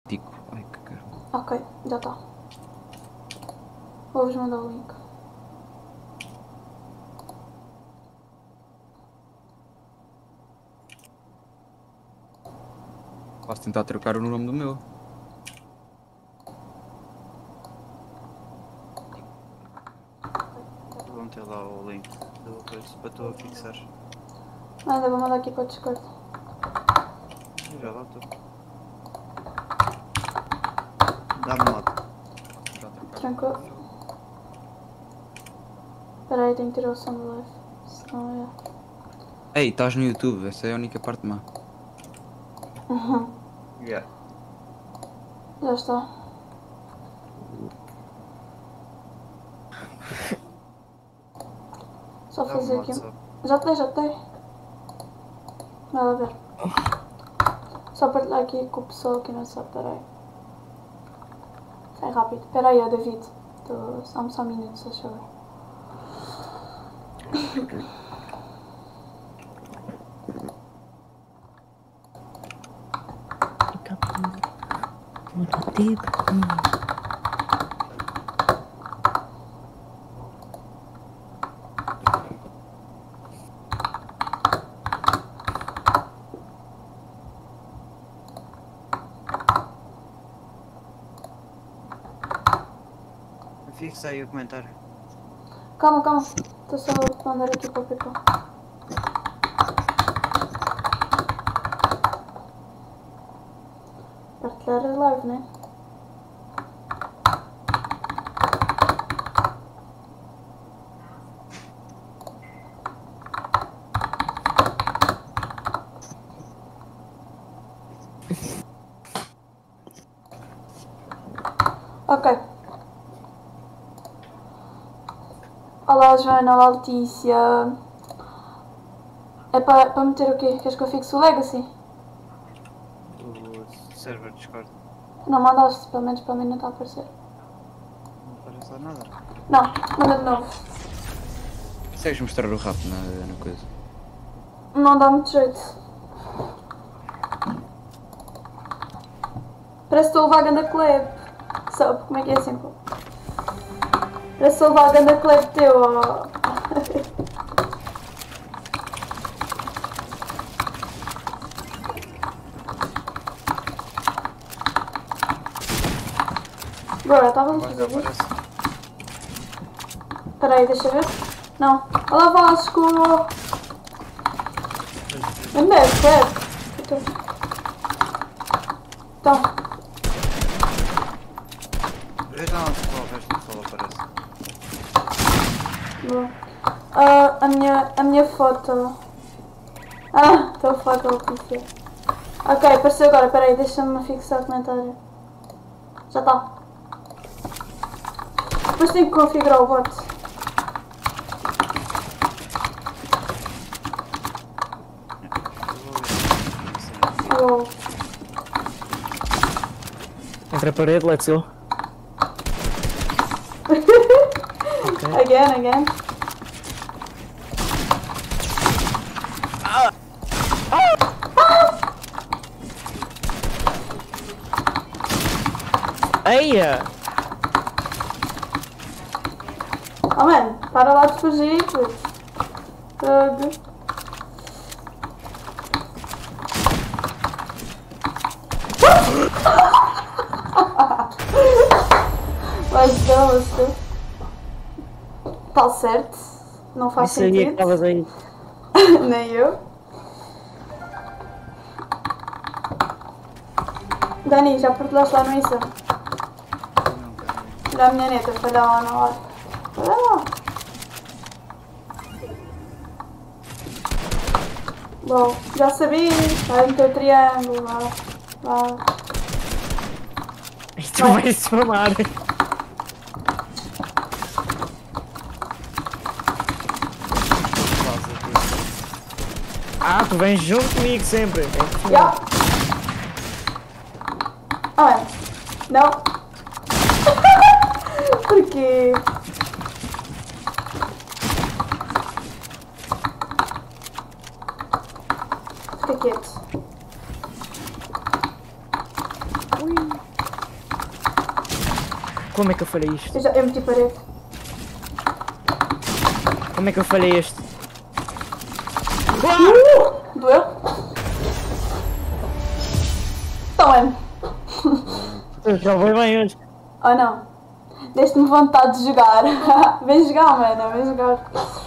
Tico. Ai, que caramba. Ok, já está. Vou-vos mandar o link. Posso tentar trocar o nome do meu. Vão ter lá o link do coisa para tu fixar. Manda, vou mandar aqui para o Discord. Já lá estou. Dá-me moto. Tentar trocar. Tranquilo. Espera aí, tenho que tirar o som do live. Senão é... Ei, estás no YouTube, essa é a única parte má. Yeah. Já está. Só Dá-me fazer moto aqui. só. Já te dei. Vai lá ver. Só partilhar aqui com o pessoal que não sabe. Espera aí. Sai rápido. Espera aí, ó David. Só um minuto, se achou. Fixa aí o comentário. Calma, calma. Estou só a mandar aqui para o PayPal. Partilhar a live, né? Ok. Olá Joana, olá Letícia. É para meter o quê? Queres que eu fixe o Legacy? O server Discord. Não mandaste, pelo menos para mim não está a aparecer. Não aparece lá nada. Não, manda de novo. Consegues mostrar o rap na coisa? Não dá muito jeito. Parece que estou a levar a ganda club. Sabe como é que é assim? Pô? Parece que estou a levar a ganda club teu. Ó. Bora, estava a fazer isso. Aparece. Espera aí, deixa eu ver. Não. Olá Vasco! Onde é? Espera. Então. Veja lá onde o resto do pessoal aparece. Boa. A minha foto. Estou a foto da Letícia. Ok, apareceu agora. Espera aí, deixa-me fixar o comentário. Já está. Depois tenho que configurar o bot. Uou. Entre a parede, let's go. Again. Eia! Oh mano, para lá de fugir, puto. Fogo. Let's go. Tal certo. Não faz Isso aí é que sentido. estavas aí. Nem eu. Dani, já partilhaste lá no Insta? Não, cara. Da minha neta, falha lá na hora. Olha lá. Bom, já sabia. Vai meter o triângulo lá. Lá. Isto vai se formar. Ah, tu vens junto comigo sempre. Já. Ah, não. Porquê? Fica quieto. Ui. Como é que eu falhei isto? Eu meti parede. Como é que eu falhei este? Doeu? Então, mano. Já foi bem hoje. Oh não. Deste-me vontade de jogar. Vem jogar, mano. Vem jogar.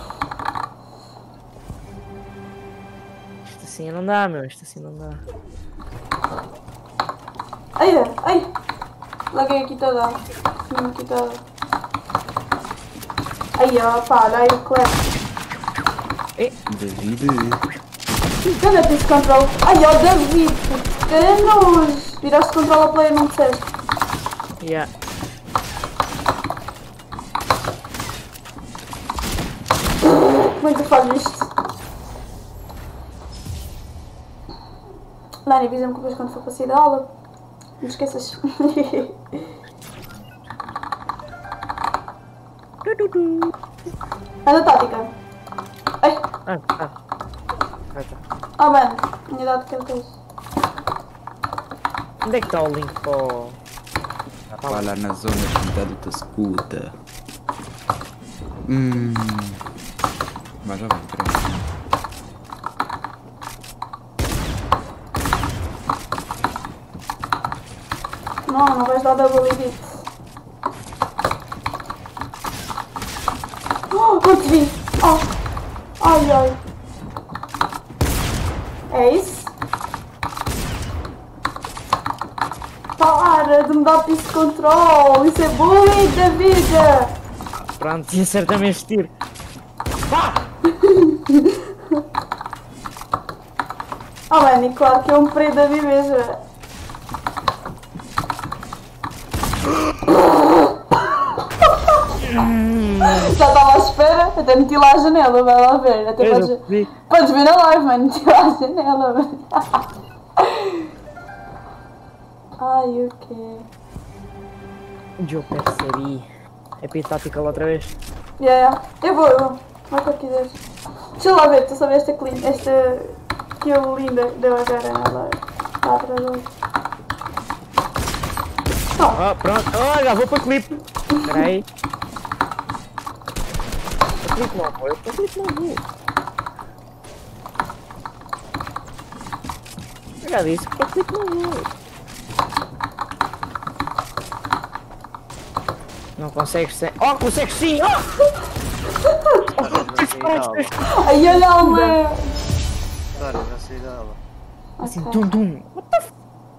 Isto assim não dá, meu. Isto assim não dá. Ai, ai. Laguei aqui toda. Aqui toda. Ai, ó, pá, olha aí o Clef. David. Cadê esse control? Ai, ó, David. Canos. Viraste control a player, não disseste. Yeah. Como é que tu fazes isto? Lani, avisa-me que depois quando for para sair da aula. Não te esqueças. Anda tática. Ai. Vai tá. Oh, mano. Unidade que ele fez. Onde é que está o link para o... Vai lá na zona da luta escuta. Mas já vem, peraí. Não vais dar double edit. Oh, não te vi. Oh. Ai, ai. É isso? Para de me dar piso control. Isso é bullying da vida. Pronto, e acerta-me este tiro. Oh, mano, e claro que é um preto da viveza. Já estava à espera, até meti lá a janela, vai lá ver. Até podes ver na live, mano, meti lá a janela, mano. Ai, o quê? Eu percebi. É para ir tática outra vez. Yeah. Eu vou. Vai que quiseres. Deixa lá ver, tu sabes esta kill linda deu agora na live. Lá atrás hoje. Ah, pronto. Oh, já vou para clipe. Espera aí. Para clipe não vou. Para clipe não vou. Eu já disse que para clipe não vou. Não consegues sem... Oh, consegues sim! Oh! Ai, olha a alma! Claro, já saí dela. Assim, Ok. dum-dum. What the f...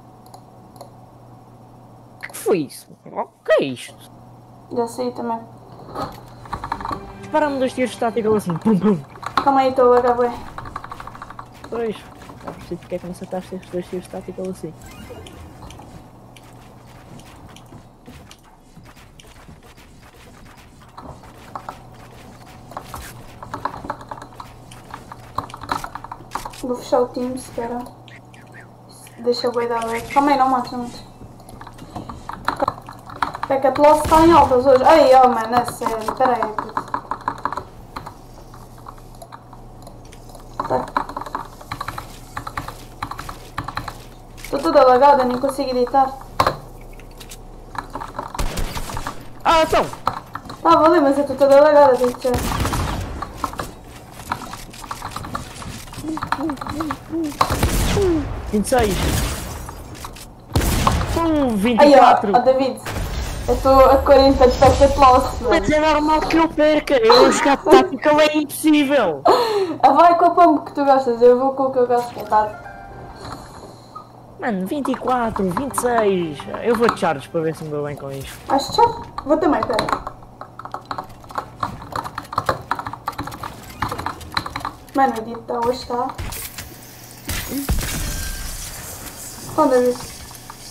O que foi isso? O que é isto? Já saí também. Dispara-me dois tiros de tática assim. Pum, pum. Calma aí, estou a lagar bem. Pois. Já percebi porque é que não acertaste estes dois tiros de tática assim. Vou fechar o time, se quer. Deixa o boi dar bem. Calma aí, não mates, não mates. É que a Tloss está em altas hoje. Ai, oh, mano, é sério. Espera aí, puto. Tá. Estou toda lagada, nem consigo editar. Ah, então! Estava ali, mas eu estou toda lagada, digo já. Uh, 26. Aí, 24. ó, David. Eu estou a 40 de packet loss, Mas velho. é normal que eu perca. Eu jogar tática é impossível. Ah, vai com a pombo que tu gostas, eu vou com o que eu gosto, que é tático. Mano, 24, 26. Eu vou de charge para ver se me dou bem com isto. Acho que vou também, pera. Mano, o dito está hoje está. Quando é isso?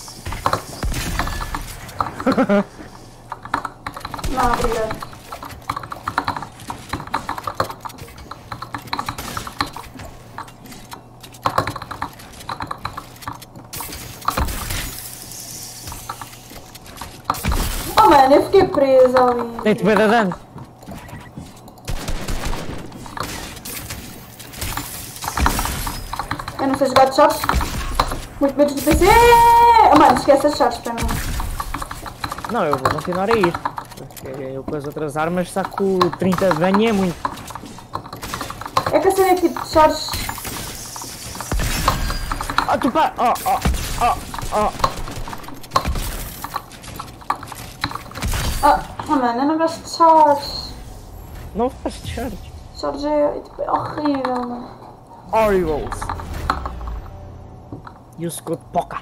Não, obrigado. Oh, mano, eu fiquei presa ali. Tem-te bem da dano. Eu não sei jogar de shots. Muito menos do PC. Oh, mano, esquece as shots para mim. Não, eu vou continuar a ir. Porque eu com as outras armas saco 30 de dano e é muito. É que a cena é que tipo, Charles. Ah, tu pá! Oh mano, eu não gosto de Charles. Não faz charge. Charles tipo, é horrível, mano. Orioles. E o escudo poca.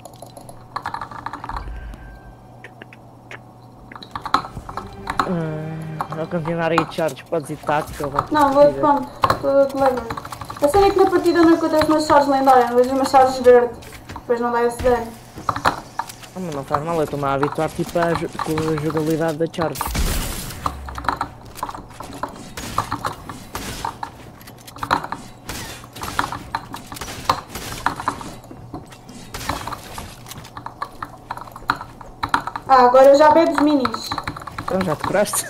Vou continuar a ir de charge, podes ir tática ou vai. Não, vou de pump, estou de lever. A cena é que na partida não acontece umas Charles lendárias, não vejo umas Charles verde. Depois não dá esse dano. Ah, mas não faz mal, eu estou-me a habituar tipo com a jogabilidade da charge. Ah, agora eu já bebo os minis. Então já te curaste?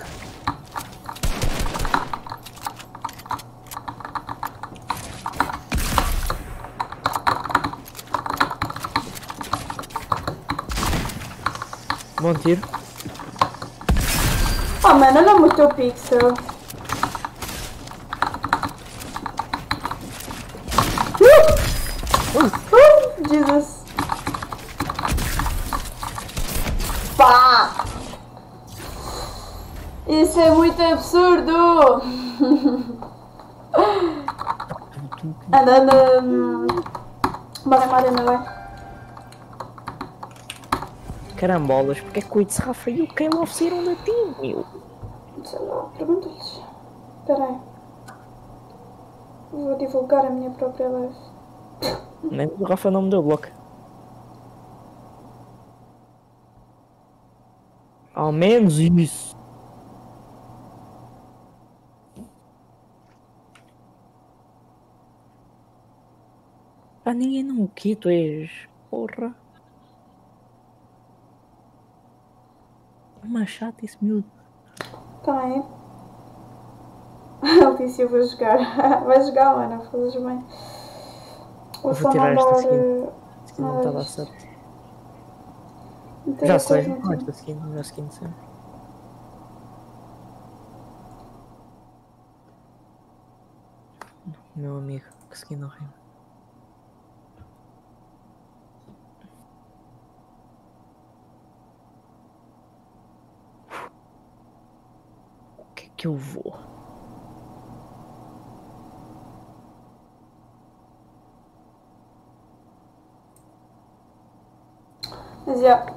Bom tiro. Oh mano, olha muito o teu pixel. Jesus. Pá! Isso é muito absurdo! Anda. Bora, Marina, vai. Carambolas, porque é que o Itzrafa e o Keylov saíram da team, meu? Sei lá, pergunta-lhes. Espera aí. Vou divulgar a minha própria live. Nem o Rafa não me deu bloco. Ao menos isso. Pá, ninguém não o que tu és. Porra. Uma chata esse miúdo. Calma aí. Ele disse eu vou jogar. Vai jogar, mano, fazes bem. Vou Eu só vou tirar esta mandar. skin. Esta não estava a isto. certo. Meter Já a sei, coisa no com time. esta skin, melhor skin de sempre. Meu amigo, que skin horrível. O que é que eu vou? Mas já.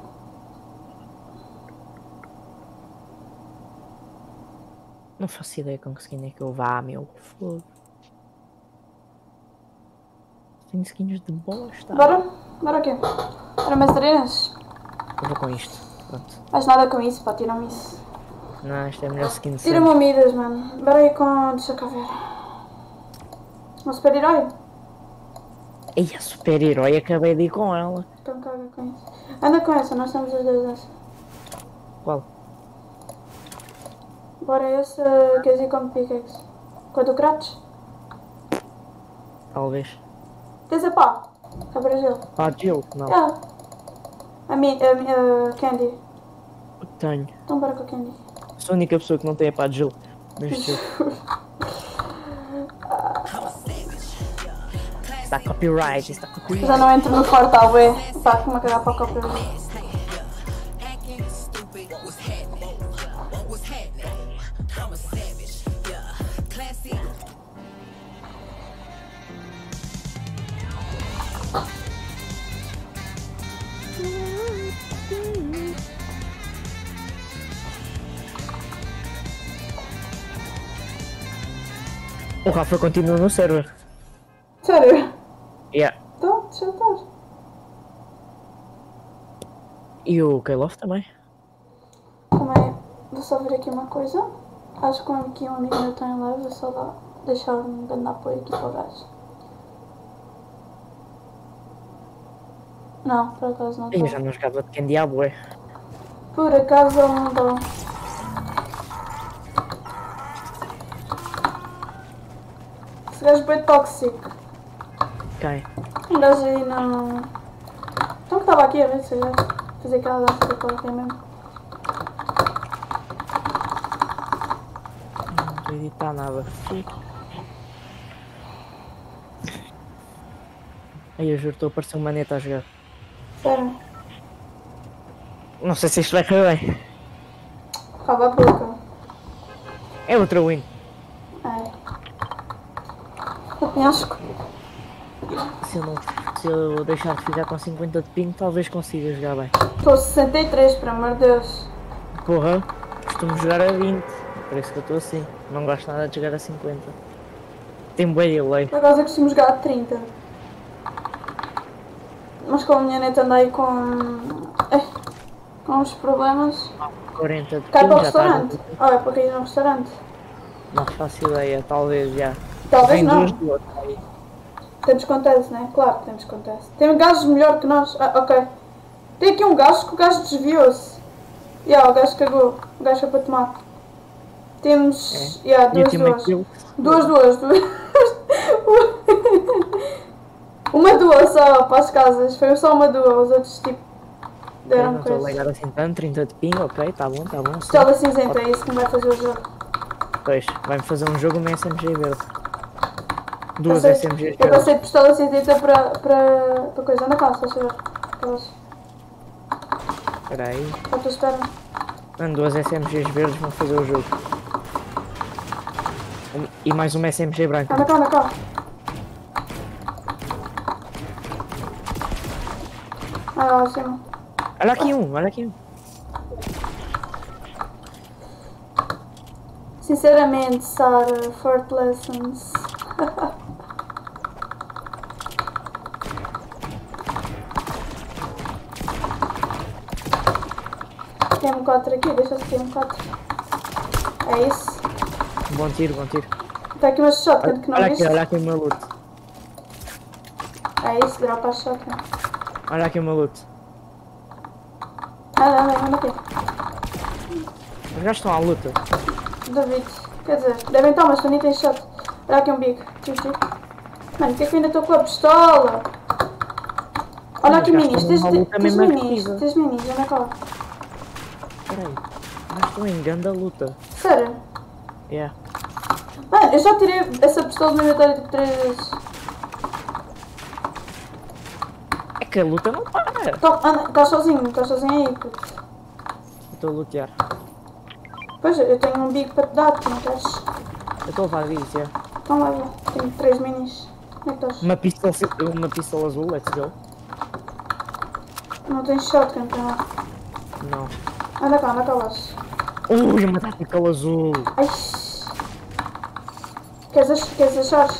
Não faço ideia com que skin é que eu vá, meu. Foda. Tenho skins de bosta. Bora? Bora o quê? Bora mais arenas? Eu vou com isto. Pronto. Faz nada com isso, pá, tira-me isso. Não, esta é a melhor skin de Tira-me sempre. amidas, mano. Bora aí com. Deixa cá ver. Um super-herói? Ei, a super-herói, acabei de ir com ela. Então caga com isso. Anda com essa, nós temos as duas dessas. Qual? Bora esse, queres ir com pickaxe? Com a do Kratos? Talvez. Tens a pá? Cabra gelo. Ah, Jill? Não. Ah. A Candy. Tenho. Então bora com a Candy. Sou a única pessoa que não tem a pá de Jill neste jogo. Está copyright, está copyright. Já não entro no Fortal, ué. Tá, como a cagar para o copyright. O Rafa continua no server. Sério? Yeah. Então, deixa eu estar. E o Keylov também. Calma aí. Vou só ver aqui uma coisa. Acho que aqui um amigo meu está em live. Vou só lá deixar-me dando apoio aqui para o gajo. Não, por acaso não Eu está. já não jogava de quem diabo é. Por acaso ele não está. Esse gajo é bem tóxico. Quem? Um gajo aí não. Então que estava aqui a ver se eu fazer aquela dança do corpo mesmo. acreditar nada. Aí eu juro, estou a parecer um maneta a jogar. Sério. Não sei se isto vai correr bem. Cala a boca. É outra win. É. Eu penhasco. Se eu deixar de ficar com 50 de ping, talvez consiga jogar bem. Estou a 63, por amor de Deus. Porra, costumo jogar a 20. Por isso que eu estou assim. Não gosto nada de jogar a 50. Tem bem delay. Por acaso eu costumo jogar a 30. Mas como a minha neta anda aí com uns problemas. 40 de Cai ping para o já está. restaurante. Ah, é para cair no restaurante. Não faço ideia, talvez já. Talvez Vem não. duas do outro aí. Temos contest, né? Claro que temos contest. Tem um gajo melhor que nós. Ah, ok. Tem aqui um gajo que o gajo desviou-se. O gajo cagou. O gajo foi para tomar. Temos. E o Duas. teammate dele? Duas. Uma duas só para as casas. Foi só uma duas. Os outros tipo. Eu Deram não estou a coisa. ligar assim tanto, 30 de ping, ok, tá bom. Pistola cinzenta, é isso que me vai fazer o jogo. Pois, vai-me fazer um jogo uma SMG verde. Duas Eu SMGs passei verdes. de pistola cinzenta para coisa. Anda cá, só chegar. Espera aí. À tua espera. Mano, duas SMGs verdes vão fazer o jogo. E mais uma SMG branca. Anda cá. Lá acima. Olha aqui um. Sinceramente, Sara, Fort Lessons. Tem M4 aqui, deixa-se ter M4. É isso. Bom tiro. Está aqui uma shotgun que não viste. Olha aqui o meu loot. É isso, dropa a shotgun. Olha aqui o meu loot. Anda aqui. Os gajos estão à luta. Duvido. Quer dizer, devem estar, mas tu nem tens shot. Olha aqui um bico. Mano, porque é que eu ainda estou com a pistola? Olha aqui minis. Tens minis, anda cá. Espera aí. Mas estou em grande luta. Sério? Yeah. Mano, eu já tirei essa pistola do meu inventário tipo 3 vezes. É que a luta não para. Estás sozinho aí, puto. Estou a lutear. Pois, eu tenho um bico para te dar, tu não queres? Eu estou a levar isso, yeah. Então leva, tenho 3 minis. Onde é que estás? Uma pistola azul, let's go. Não tens shotgun para lá. Não. Anda cá, Lars. Ui, uma tactical azul. Ai. Queres achar?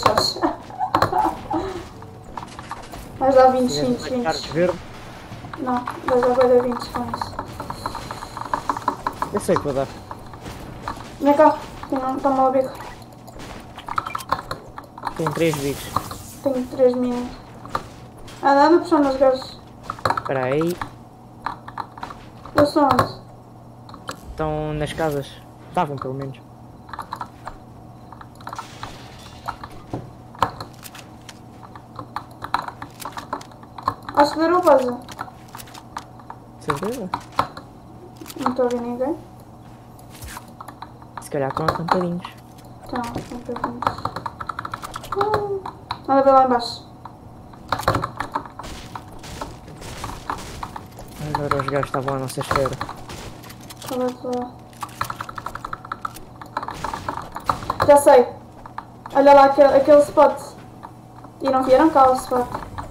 Vais dar 20. Verde. Não, vais dar bué de 20 com isso. Eu sei que vou dar. Vem cá, toma lá o bico. Tenho 3 bicos. Tenho 3 minis. Anda puxando os gajos. Espera aí. Eles são onde? Estão nas casas. Estavam pelo menos. Acho que deram vaza. Certeza? Não estou a ver ninguém. Se calhar estão acampadinos. Então, não estou a ver. Anda ver lá embaixo. Agora os gajos estavam à nossa esfera. Já sei. Olha lá aquele spot. E não vieram cá o spot.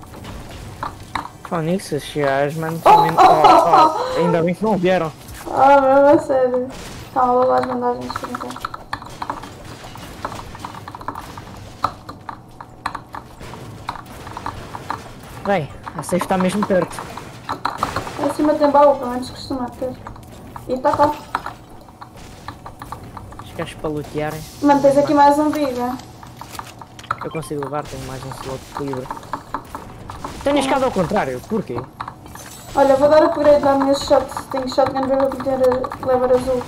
Só nisso, esses gajos, mano. Oh. Ainda bem que não vieram. Ah, mesmo a sério. Calma, vou lá as bandagens para brincar. Bem, a safe está mesmo perto. Em cima tem baú, pelo menos costuma ter. E está cá. Os gajos para lutearem. Mano, tens aqui mais um viga. Eu consigo levar, tenho mais um slot livre. Tenho a escada ao contrário, porquê? Olha, vou dar upgrade na minha shot. Tenho shotgun para meter lever azul.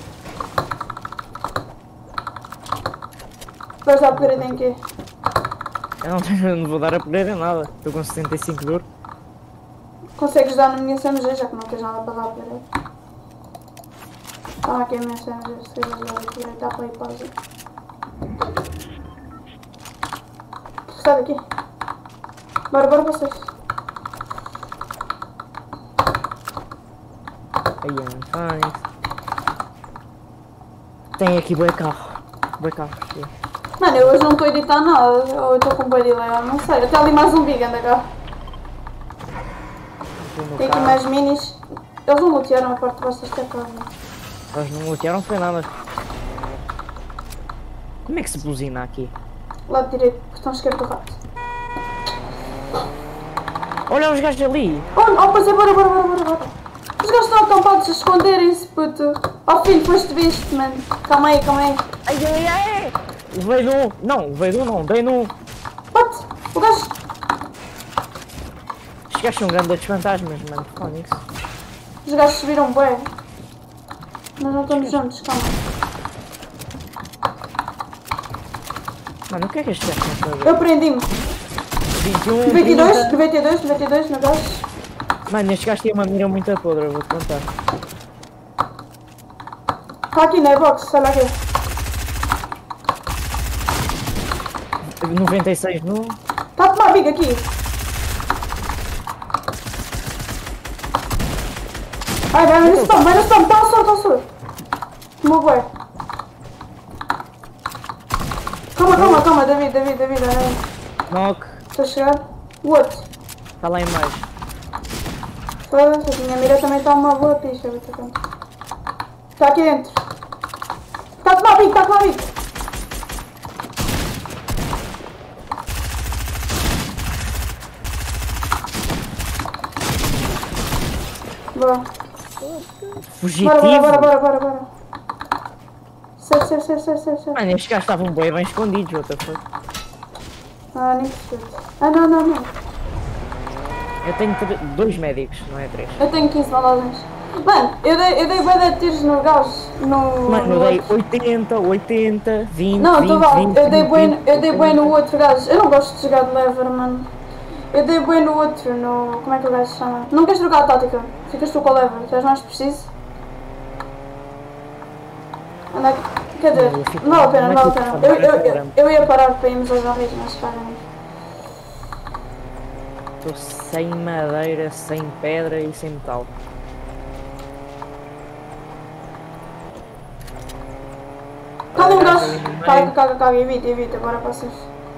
Vais dar upgrade em quê? Eu não vou dar upgrade em nada. Estou com 75 de ouro. Consegues dar na minha SMG, já que não tens nada para dar upgrade. Toma aqui a minha SMG, se quiseres dar upgrade, dá para ir pausa. Sai daqui. Bora vocês. Aí é um Phoenix. Tem aqui bué carro. Bué carro. Sim. Mano, eu hoje não estou a editar nada. Ou eu estou com bué delay, não sei. Até ali mais um big, anda cá. Tem aqui mais minis. Eles não lutearam a parte de baixo desta casa. Eles não lutearam, foi nada. Como é que se buzina aqui? Lado direito, botão esquerdo do rato. Olha os gajos ali! Oh, pois é, bora. Os gajos estão acampados a esconderem-se, puto. Oh filho, foste visto, mano. Calma aí. Ai! Levei no... Não, dei no... What? O gajo... Os gajos são grandes fantasmas, mano. Fónix. Os gajos subiram bué. Nós não estamos juntos, calma. Mano, o que é que estes gajos estão a fazer? Eu prendi-me. 21, 92 no gajo. Mano, estes gajos têm uma mira muito podre, eu vou-te contar. Está aqui na box, olha aqui. 96 no... Está a tomar big aqui. Ai, vai no spam, está ao sul. Tomou bué. Calma, David, olha aí. Knock. Estou a chegar. O outro. Está lá em baixo. Foda-se, a minha mira também está uma boa pista. Está aqui dentro. Está a tomar bico. Boa. Fugitivo. Bora. Certo. Mano, estes gajos estavam bem escondidos, what the fuck. Ah, nem percebi. Ah, não. Eu tenho 2 médicos, não é 3. Eu tenho 15 balagens. Mano, eu dei bué de tiros no gajo. Mano, eu dei 80, 20, Não, 20, estou 20, eu dei bué 20, bué no outro gajo. Eu não gosto de jogar de lever, mano. Eu dei bué no outro, no... Como é que o gajo se chama? Não queres trocar a tática? Ficas tu com o lever, tu és mais preciso. Anda aqui. Quer dizer, não vale a pena. Eu ia parar para irmos aos arreios, mas cagamos. Estou sem madeira, sem pedra e sem metal. Caga o gajo! Caga, evita, bora para vocês.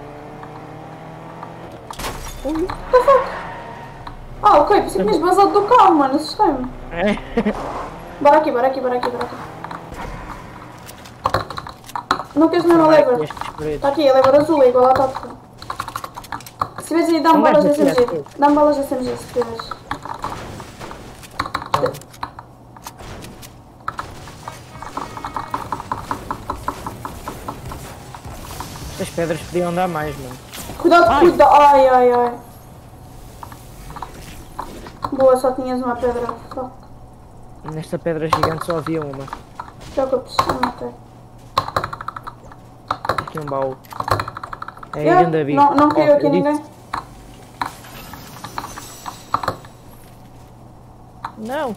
What the fuck? Ah, ok, pensei que tinhas vazado do carro, mano, assustei-me. Bora aqui. Não queres mesmo a lever? Está aqui, a lever azul, é igual à tática. Se tiveres aí, dá-me balas de SMG. Dá-me balas de SMG, se tiveres. As pedras podiam dar mais, mano. Cuidado. Ai. Boa, só tinhas uma pedra. Fuck. Nesta pedra gigante só havia uma. Preocupes, não matei. Aqui um baú. É a grande bico. Não caiu aqui ninguém. Não!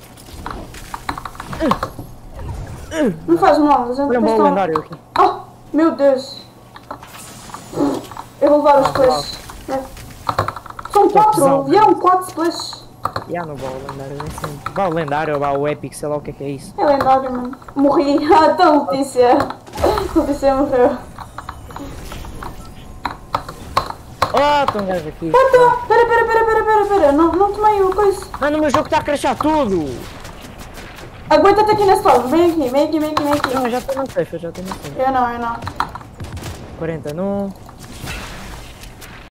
Não faz mal, a gente Olha um baú lendário aqui. Oh, meu Deus! Eu vou levar os splashes. São 4, vieram 4 splashes. E há no baú lendário, nem sempre. Baú lendário ou baú épico, sei lá o que é isso. É lendário, mano. Morri. Ah, então Letícia. Letícia morreu. Oh, tem um gajo aqui. Pera. Não tomei o coisa. Mano, o meu jogo está a crashar tudo! Aguenta-te aqui na spawn. Vem aqui. Não, eu já estou no safe, Eu não. 40 no...